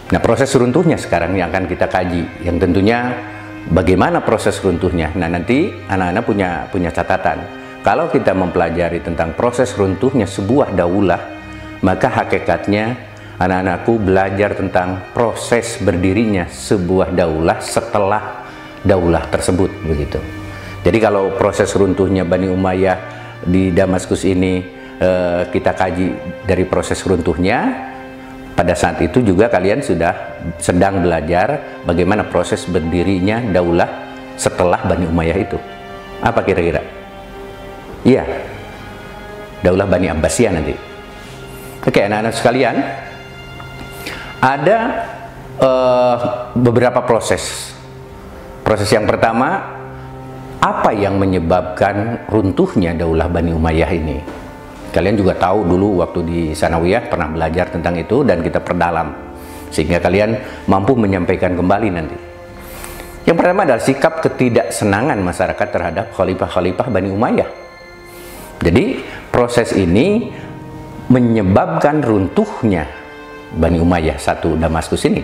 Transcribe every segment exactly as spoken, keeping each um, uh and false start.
Nah, proses runtuhnya sekarang yang akan kita kaji, yang tentunya bagaimana proses runtuhnya. Nah, nanti anak-anak punya punya catatan. Kalau kita mempelajari tentang proses runtuhnya sebuah daulah, maka hakikatnya anak-anakku belajar tentang proses berdirinya sebuah daulah setelah daulah tersebut, begitu. Jadi kalau proses runtuhnya Bani Umayyah di Damaskus ini eh, kita kaji dari proses runtuhnya, pada saat itu juga kalian sudah sedang belajar bagaimana proses berdirinya daulah setelah Bani Umayyah itu. Apa kira-kira? Iya, daulah Bani Abbasiyah nanti. Oke, anak-anak sekalian, ada uh, beberapa proses. Proses yang pertama, apa yang menyebabkan runtuhnya daulah Bani Umayyah ini? Kalian juga tahu dulu waktu di Sanawiyah pernah belajar tentang itu dan kita perdalam sehingga kalian mampu menyampaikan kembali nanti. Yang pertama adalah sikap ketidaksenangan masyarakat terhadap khalifah-khalifah Bani Umayyah. Jadi proses ini menyebabkan runtuhnya Bani Umayyah satu Damaskus ini.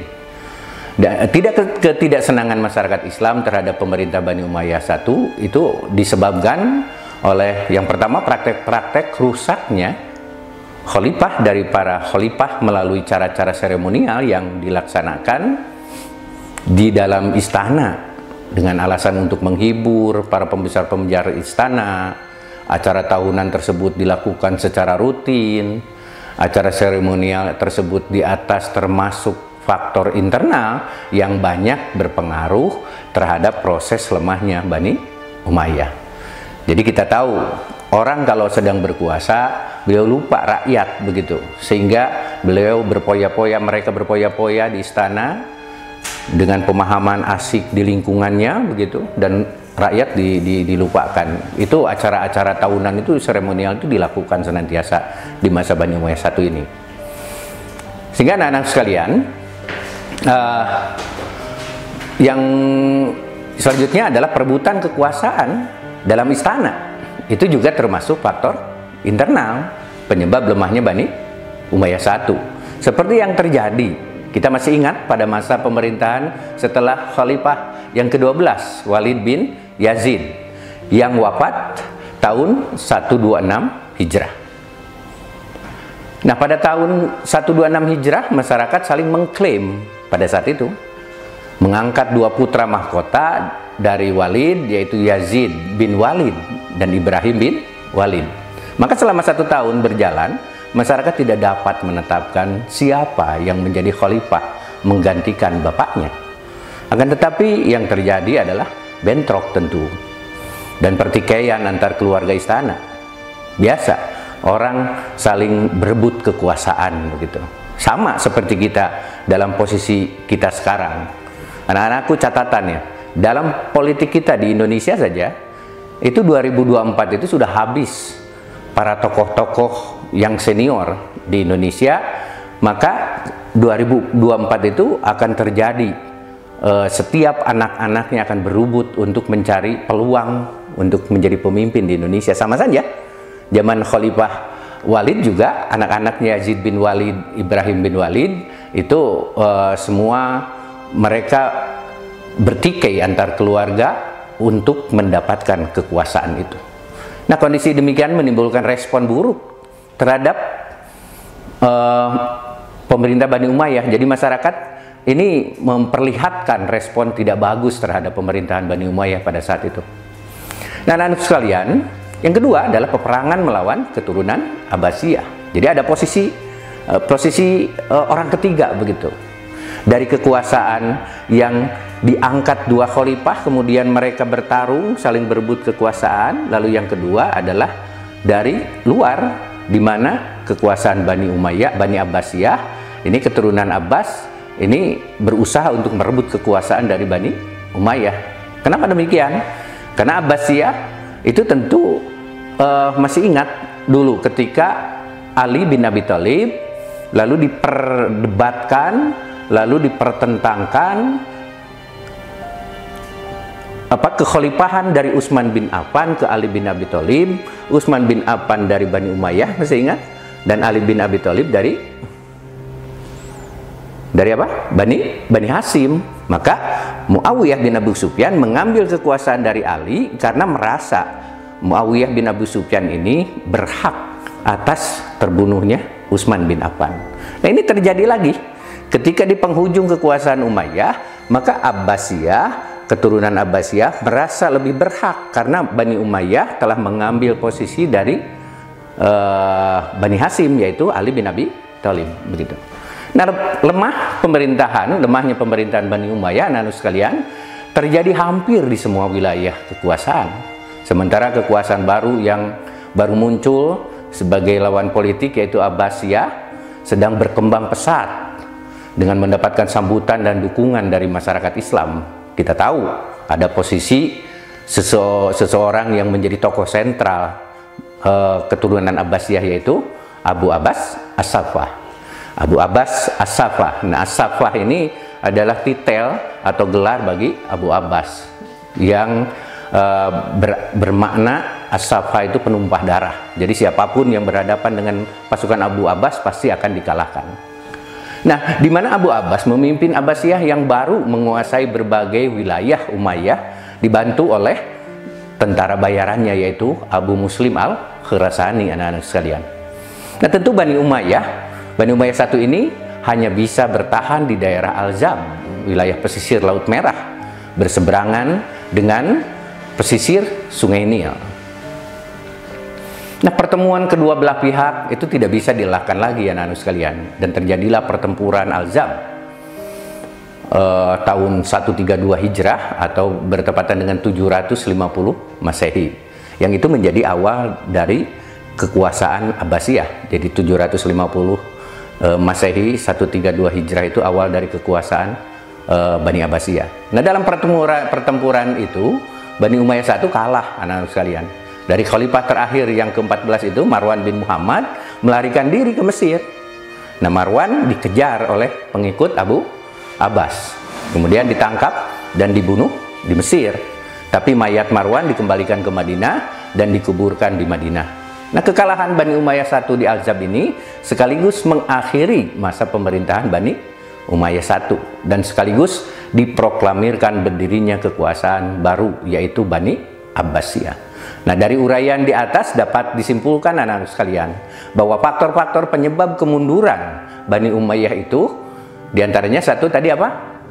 Tidak ketidaksenangan masyarakat Islam terhadap pemerintah Bani Umayyah satu itu disebabkan oleh yang pertama praktek-praktek rusaknya khalifah dari para khalifah melalui cara-cara seremonial yang dilaksanakan di dalam istana dengan alasan untuk menghibur para pembesar-pembesar istana. Acara tahunan tersebut dilakukan secara rutin. Acara seremonial tersebut di atas termasuk faktor internal yang banyak berpengaruh terhadap proses lemahnya Bani Umayyah. Jadi kita tahu orang kalau sedang berkuasa beliau lupa rakyat, begitu, sehingga beliau berpoya-poya, mereka berpoya-poya di istana dengan pemahaman asik di lingkungannya, begitu, dan rakyat di, di, dilupakan. Itu acara-acara tahunan itu seremonial itu dilakukan senantiasa di masa Bani Umayyah satu ini. Sehingga anak-anak sekalian, uh, yang selanjutnya adalah perebutan kekuasaan dalam istana. Itu juga termasuk faktor internal penyebab lemahnya Bani Umayyah satu. Seperti yang terjadi, kita masih ingat pada masa pemerintahan setelah Khalifah yang kedua belas, Walid bin Yazid, yang wafat tahun seratus dua puluh enam Hijrah. Nah, pada tahun seratus dua puluh enam Hijrah, masyarakat saling mengklaim pada saat itu mengangkat dua putra mahkota dari Walid, yaitu Yazid bin Walid dan Ibrahim bin Walid. Maka selama satu tahun berjalan, masyarakat tidak dapat menetapkan siapa yang menjadi khalifah menggantikan bapaknya. Akan tetapi yang terjadi adalah bentrok tentu dan pertikaian antar keluarga istana. Biasa orang saling berebut kekuasaan, begitu. Sama seperti kita dalam posisi kita sekarang. Anak-anakku catatannya, dalam politik kita di Indonesia saja, itu dua ribu dua puluh empat itu sudah habis para tokoh-tokoh yang senior di Indonesia, maka dua ribu dua puluh empat itu akan terjadi uh, setiap anak-anaknya akan berebut untuk mencari peluang untuk menjadi pemimpin di Indonesia. Sama saja, zaman Khalifah Walid juga anak-anaknya Yazid bin Walid, Ibrahim bin Walid itu uh, semua mereka bertikai antar keluarga untuk mendapatkan kekuasaan itu. Nah, kondisi demikian menimbulkan respon buruk terhadap uh, pemerintah Bani Umayyah. Jadi masyarakat ini memperlihatkan respon tidak bagus terhadap pemerintahan Bani Umayyah pada saat itu. Nah, anak-anak sekalian, yang kedua adalah peperangan melawan keturunan Abbasiyah. Jadi ada posisi uh, posisi uh, orang ketiga, begitu, dari kekuasaan yang diangkat dua khalifah, kemudian mereka bertarung, saling berebut kekuasaan. Lalu yang kedua adalah dari luar, di mana kekuasaan Bani Umayyah, Bani Abbasiyah, ini keturunan Abbas, ini berusaha untuk merebut kekuasaan dari Bani Umayyah. Kenapa demikian? Karena Abbasiyah itu tentu uh, masih ingat dulu ketika Ali bin Abi Thalib lalu diperdebatkan, lalu dipertentangkan apa kekhalifahan dari Utsman bin Affan ke Ali bin Abi Thalib, Utsman bin Affan dari Bani Umayyah, masih ingat, dan Ali bin Abi Thalib dari dari apa? Bani Bani Hasyim. Maka Muawiyah bin Abu Sufyan mengambil kekuasaan dari Ali karena merasa Muawiyah bin Abu Sufyan ini berhak atas terbunuhnya Utsman bin Affan. Nah, ini terjadi lagi ketika di penghujung kekuasaan Umayyah, maka Abbasiyah, keturunan Abbasiyah merasa lebih berhak karena Bani Umayyah telah mengambil posisi dari uh, Bani Hasyim, yaitu Ali bin Abi Thalib, begitu. Nah, lemah pemerintahan, lemahnya pemerintahan Bani Umayyah, anak-anak sekalian, terjadi hampir di semua wilayah kekuasaan. Sementara kekuasaan baru yang baru muncul sebagai lawan politik, yaitu Abbasiyah, sedang berkembang pesat dengan mendapatkan sambutan dan dukungan dari masyarakat Islam. Kita tahu ada posisi sese seseorang yang menjadi tokoh sentral uh, keturunan Abbasiyah, yaitu Abu Abbas As-Saffah. Abu Abbas As-Saffah. Nah, As-Saffah ini adalah titel atau gelar bagi Abu Abbas yang uh, ber, bermakna As-Saffah itu penumpah darah. Jadi siapapun yang berhadapan dengan pasukan Abu Abbas pasti akan dikalahkan. Nah, di mana Abu Abbas memimpin Abbasiyah yang baru menguasai berbagai wilayah Umayyah, dibantu oleh tentara bayarannya, yaitu Abu Muslim Al-Khurasani, anak-anak sekalian. Nah, tentu Bani Umayyah Bani Umayyah satu ini hanya bisa bertahan di daerah Al-Zam, wilayah pesisir Laut Merah, berseberangan dengan pesisir Sungai Nil. Nah, pertemuan kedua belah pihak itu tidak bisa dielakkan lagi, anak-anak sekalian, dan terjadilah pertempuran Al-Zam eh, tahun seratus tiga puluh dua Hijrah atau bertepatan dengan tujuh ratus lima puluh Masehi, yang itu menjadi awal dari kekuasaan Abbasiyah. Jadi tujuh ratus lima puluh Masehi, seratus tiga puluh dua Hijrah itu awal dari kekuasaan uh, Bani Abbasiyah. Nah, dalam pertempuran, pertempuran itu Bani Umayyah satu kalah, anak-anak sekalian. Dari khalifah terakhir yang keempat belas itu, Marwan bin Muhammad, melarikan diri ke Mesir. Nah, Marwan dikejar oleh pengikut Abu Abbas, kemudian ditangkap dan dibunuh di Mesir. Tapi mayat Marwan dikembalikan ke Madinah dan dikuburkan di Madinah. Nah, kekalahan Bani Umayyah satu di Al-Zam ini sekaligus mengakhiri masa pemerintahan Bani Umayyah satu dan sekaligus diproklamirkan berdirinya kekuasaan baru, yaitu Bani Abbasiyah. Nah, dari uraian di atas dapat disimpulkan, anak-anak sekalian, bahwa faktor-faktor penyebab kemunduran Bani Umayyah itu diantaranya satu tadi apa?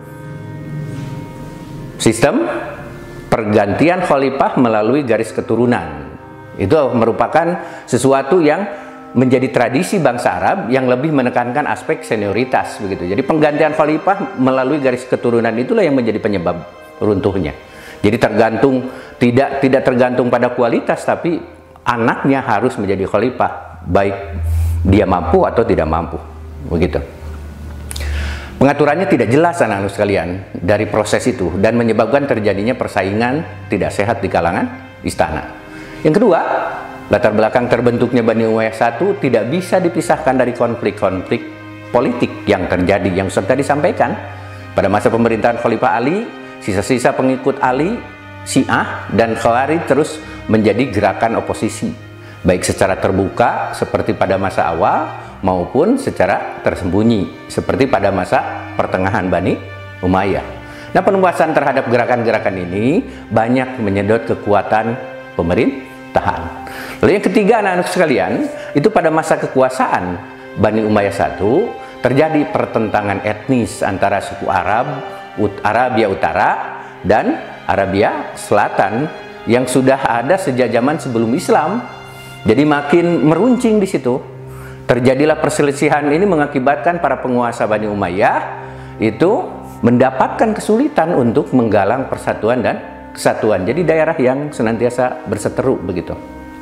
Sistem pergantian khalifah melalui garis keturunan. Itu merupakan sesuatu yang menjadi tradisi bangsa Arab yang lebih menekankan aspek senioritas, begitu. Jadi penggantian khalifah melalui garis keturunan itulah yang menjadi penyebab runtuhnya. Jadi tergantung tidak tidak tergantung pada kualitas, tapi anaknya harus menjadi khalifah, baik dia mampu atau tidak mampu, begitu. Pengaturannya tidak jelas, anak-anak sekalian, dari proses itu, dan menyebabkan terjadinya persaingan tidak sehat di kalangan istana. Yang kedua, latar belakang terbentuknya Bani Umayyah satu tidak bisa dipisahkan dari konflik-konflik politik yang terjadi, yang sudah disampaikan pada masa pemerintahan Khalifah Ali. Sisa-sisa pengikut Ali, Syiah dan Khawarij terus menjadi gerakan oposisi, baik secara terbuka seperti pada masa awal maupun secara tersembunyi seperti pada masa pertengahan Bani Umayyah. Nah, penuasan terhadap gerakan-gerakan ini banyak menyedot kekuatan pemerintahan. Lalu yang ketiga, anak-anak sekalian, itu pada masa kekuasaan Bani Umayyah satu terjadi pertentangan etnis antara suku Arab, Arabia Utara dan Arabia Selatan yang sudah ada sejak zaman sebelum Islam. Jadi makin meruncing di situ. Terjadilah perselisihan ini mengakibatkan para penguasa Bani Umayyah itu mendapatkan kesulitan untuk menggalang persatuan dan kesatuan. Jadi daerah yang senantiasa berseteru, begitu.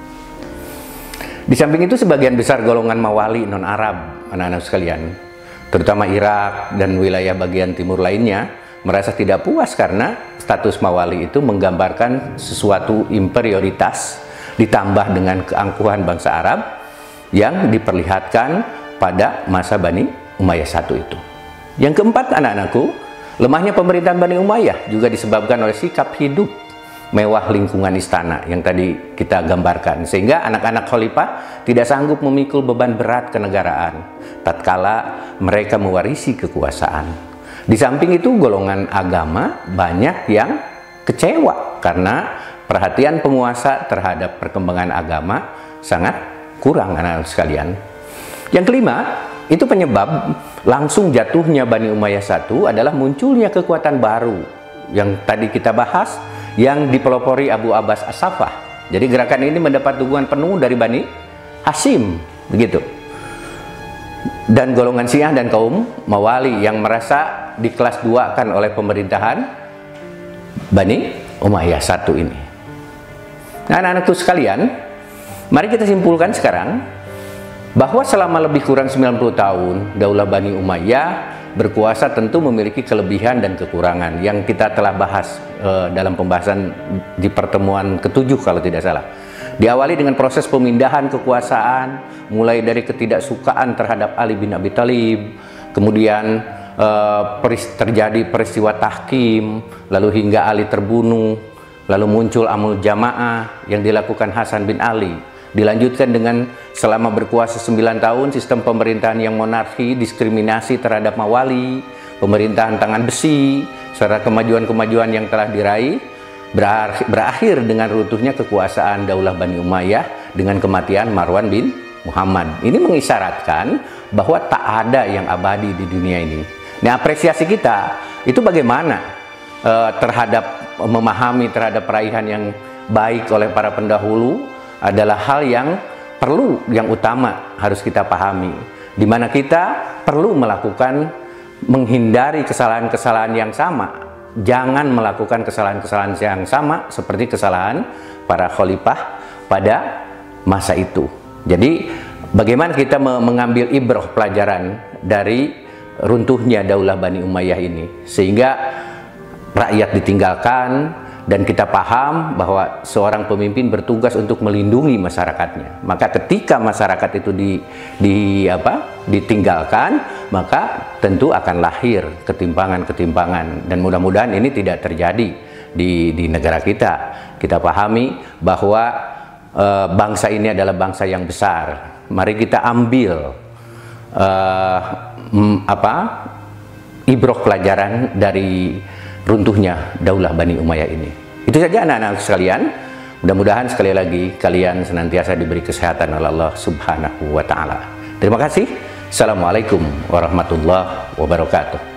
Di samping itu, sebagian besar golongan Mawali non-Arab, anak-anak sekalian, terutama Irak dan wilayah bagian timur lainnya, merasa tidak puas karena status Mawali itu menggambarkan sesuatu inferioritas ditambah dengan keangkuhan bangsa Arab yang diperlihatkan pada masa Bani Umayyah satu itu. Yang keempat, anak-anakku, lemahnya pemerintahan Bani Umayyah juga disebabkan oleh sikap hidup mewah lingkungan istana yang tadi kita gambarkan, sehingga anak-anak khalifah tidak sanggup memikul beban berat kenegaraan tatkala mereka mewarisi kekuasaan. Di samping itu, golongan agama banyak yang kecewa karena perhatian penguasa terhadap perkembangan agama sangat kurang, anak-anak sekalian. Yang kelima, itu penyebab langsung jatuhnya Bani Umayyah satu adalah munculnya kekuatan baru yang tadi kita bahas, yang dipelopori Abu Abbas As-Saffah. Jadi gerakan ini mendapat dukungan penuh dari Bani Hashim, begitu. Dan golongan Syiah dan kaum Mawali yang merasa di kelas dua kan oleh pemerintahan Bani Umayyah satu ini. Nah, anak-anakku sekalian, mari kita simpulkan sekarang bahwa selama lebih kurang sembilan puluh tahun Daulah Bani Umayyah berkuasa tentu memiliki kelebihan dan kekurangan yang kita telah bahas uh, dalam pembahasan di pertemuan ketujuh kalau tidak salah. Diawali dengan proses pemindahan kekuasaan, mulai dari ketidaksukaan terhadap Ali bin Abi Thalib, kemudian uh, peris terjadi peristiwa tahkim, lalu hingga Ali terbunuh, lalu muncul Amul Jamaah yang dilakukan Hasan bin Ali. Dilanjutkan dengan selama berkuasa sembilan tahun sistem pemerintahan yang monarki, diskriminasi terhadap mawali, pemerintahan tangan besi, serta kemajuan-kemajuan yang telah diraih, berakhir, berakhir dengan runtuhnya kekuasaan Daulah Bani Umayyah dengan kematian Marwan bin Muhammad. Ini mengisyaratkan bahwa tak ada yang abadi di dunia ini. Nah, apresiasi kita itu bagaimana uh, terhadap memahami terhadap peraihan yang baik oleh para pendahulu adalah hal yang perlu, yang utama harus kita pahami, di mana kita perlu melakukan menghindari kesalahan-kesalahan yang sama. Jangan melakukan kesalahan-kesalahan yang sama seperti kesalahan para khalifah pada masa itu. Jadi bagaimana kita mengambil ibrah pelajaran dari runtuhnya Daulah Bani Umayyah ini, sehingga rakyat ditinggalkan dan kita paham bahwa seorang pemimpin bertugas untuk melindungi masyarakatnya. Maka ketika masyarakat itu di, di apa, ditinggalkan, maka tentu akan lahir ketimpangan-ketimpangan, dan mudah-mudahan ini tidak terjadi di, di negara kita. Kita pahami bahwa e, bangsa ini adalah bangsa yang besar. Mari kita ambil e, m, apa, ibrah pelajaran dari runtuhnya Daulah Bani Umayyah ini. Itu saja anak-anak sekalian. Mudah-mudahan sekali lagi kalian senantiasa diberi kesehatan oleh Allah Subhanahu wa taala. Terima kasih. Assalamualaikum warahmatullahi wabarakatuh.